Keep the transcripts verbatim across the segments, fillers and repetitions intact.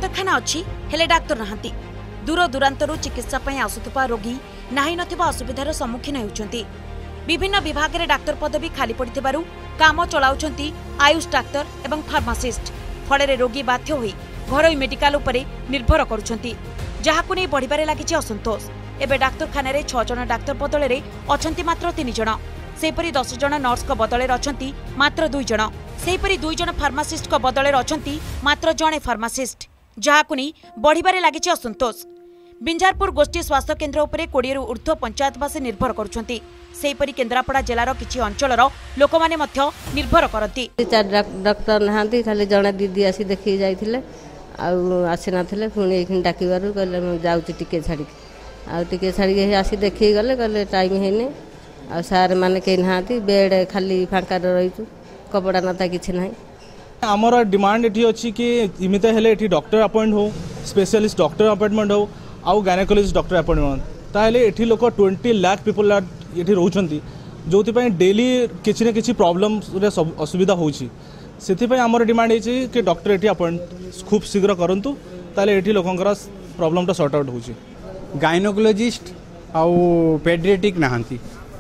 डाक्तरखाना अच्छी हेले डाक्तर नहांती दूर दूरांतरू चिकित्सा पई आसुथुपा रोगी नाही नथिबा असुविधार सम्मुखीन हेउछंती। विभिन्न विभाग में डाक्तर पदवी खाली पड़िथिबारु काम चलाउछंती आयुष डाक्तर एवं फार्मासिस्ट। फଳରେ रोगी बाध्य होई घरोई मेडिकल उपरे निर्भर करुछंती जहाकु नै बढ़िबारे लागिछि असंतोष। एबे डाक्तरखाना रे छह जन डाक्तर बदले रे अछंती मात्र तीन जन, सेपरि दस जन नर्स को बदले रे अछंती मात्र दुई जन, सेपरि दुई जन फार्मासिस्ट को बदले रे अछंती मात्र जणे फार्मासिस्ट, जहाकु नै बढ़िबारे लागिछि असंतोष। बिंझारपुर गोष्ठी स्वास्थ्य केन्द्र उपरे कोड़े ऊर्ध्व पंचायतवासी निर्भर करुछंती। सेपरि केन्द्रापड़ा जिलार किछि अंचलर लोक माने मध्य निर्भर करती। चार डॉक्टर नहांती खाली जणे दीदी आसी देखि जाइथिले आउ आसी नथिले पुणी एखिन डाकिबारु कहले म जाउची टिके छाडी आ टिके छाडी आसी देखि गले कहले टाइम हेने आ सार माने के नहांती बेड खाली फांका रहिछु कपड़ा नता किछि नाही। हमर डिमांड एठी अछि कि इमिते हेले एठी डॉक्टर अपॉइंट हो, स्पेशलिस्ट डॉक्टर अपॉइंटमेंट हो आउ गायनेकोलॉजिस्ट डॉक्टर अपॉइंटमेंट ताहले एठी लोक बीस लाख पीपल एठी रहउछंती जोथि पय डेली किछि न किछि प्रॉब्लम रे असुविधा होउछि। सेथि पय हमर डिमांड हेछि कि डॉक्टर एठी अपॉइंट खूब शीघ्र करंतु ताहले एठी लोकंकर प्रॉब्लम टा सॉर्ट आउट होउछि। गायनेकोलॉजिस्ट आउ पेडियाट्रिक नहांती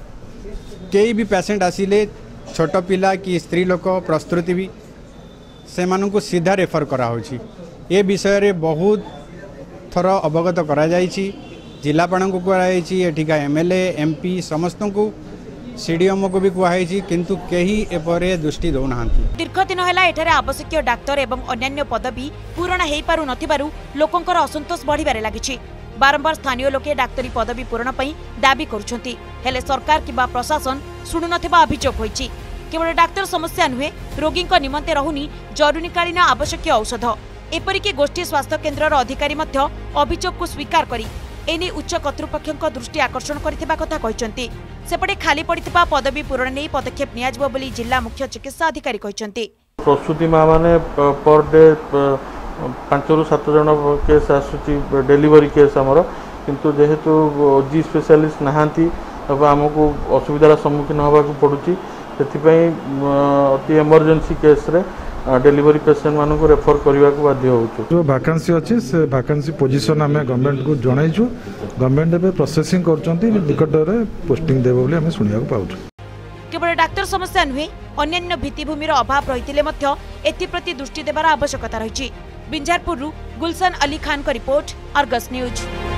केई भी पेशेंट आसिले छोट पिला कि स्त्री लोक प्रस्तुति भी से मानकु सीधा रेफर करा होछि। ए विषय रे बहुत थर अवगत करा जाइछि, जिलापाल को कहुई एठिका एमएलए एमपी समस्त को सीडीएम को भी कहुई किंतु केही एपरे दृष्टि दौना। दीर्घ दिन है एठारे आवश्यक डाक्तर एवं अन्यान्य पदवी पूरण हो पारु नथिबारु लोकंकर असंतोष बढ़िबारे लागिछि। बारंबार स्थानीय लोके डाक्तरी पदवी पूरण पई दाबी करुछंती हेले सरकार किबा प्रशासन सुनु नथिबा अभियोग होईछि। केवल डाक्तर समस्या नुहे रोगी निमंते रहुनी जरूरीकालीन आवश्यक औषध। एपरिकी गोष्ठी स्वास्थ्य केन्द्र अधिकारी मध्य अभियोग को स्वीकार करी एने उच्च कर्तृपक्षों दृष्टि आकर्षण करथिबा कथा कहिसंती। सेपटे खाली पड़िथिबा पदवी पूरण नै पदक्षेप नियाजबो बोली जिला मुख्य चिकित्सा अधिकारी कहिसंती। प्रसूति मां माने पर डे पांच रु सात जन केस आसुची डिलीवरी केस हमर किंतु जेहेतु ओजी स्पेशलिस्ट नहांती तब हमको असुविधार सम्मुखीन होबा को पडुची। सेथिपई अति इमरजेंसी केस रे डिलीवरी पेशेंट मान को रेफर करने को बाध्य होउछु। जो वैकेंसी अच्छी से वैकेंसी पोजीशन आम गवर्नमेंट को जनइछु, गवर्नमेंट एबे प्रोसेसिंग करचंती निकट रे पोस्टिंग देबो बोली हम सुनिया को पाउछु। केवल डाक्तर समस्या नुहे अन्यान्य भित्तिभूमिर अभाव रहितिले मध्य एथिप्रति दृष्टि देबार आवश्यकता रहिछि। बिंझारपुर गुलशन अली खान का रिपोर्ट, अर्गस न्यूज।